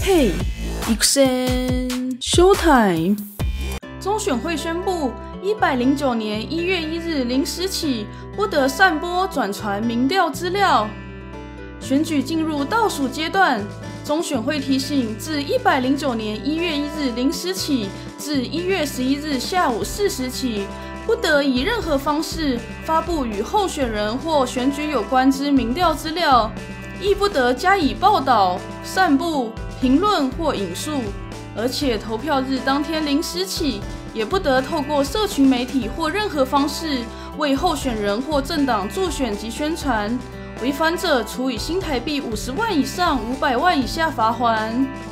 嘿，育生 Showtime！ 中选会宣布，109年1月1日0时起，不得散播、转传民调资料。选举进入倒数阶段，中选会提醒，自109年1月1日0时起至1月11日下午4时起，不得以任何方式发布与候选人或选举有关之民调资料，亦不得加以报道、散布、评论或引述。而且投票日当天0时起，也不得透过社群媒体或任何方式为候选人或政党助选及宣传，违反者处以新台币50万以上500万以下罚锾。